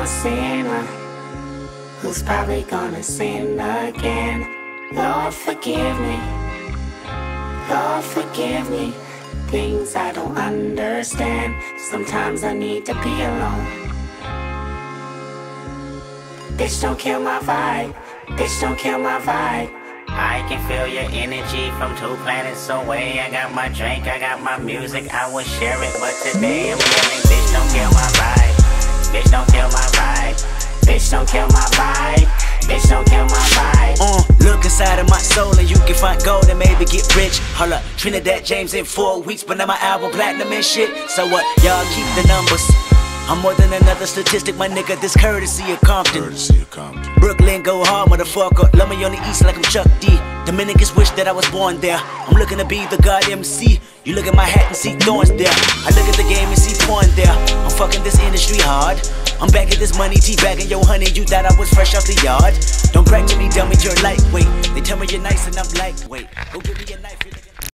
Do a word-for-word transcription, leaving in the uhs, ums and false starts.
a sinner who's probably gonna sin again. Lord, forgive me. Lord, forgive me. Things I don't understand. Sometimes I need to be alone. Bitch, don't kill my vibe. Bitch, don't kill my vibe. I can feel your energy from two planets away. I got my drink, I got my music, I would share it, but today I'm yelling, bitch, don't kill my vibe. Bitch, don't kill my vibe. Bitch, don't kill my vibe. Bitch, don't kill my vibe. Uh, look inside of my soul and you can find gold and maybe get rich. Hold up, Trinidad James in four weeks, but now my album platinum and shit. So what, y'all keep the numbers. I'm more than another statistic, my nigga, this courtesy of Compton. Courtesy of Compton. Brooklyn, go hard, motherfucker. Love me on the east like I'm Chuck D. Dominicans wish that I was born there. I'm looking to be the God M C. You look at my hat and see thorns there. I look at the game and see porn there. I'm fucking this industry hard. I'm back at this money, teabagging yo honey. You thought I was fresh off the yard. Don't brag to me, dummy, you're lightweight. They tell me you're nice and I'm lightweight. Go give me a knife.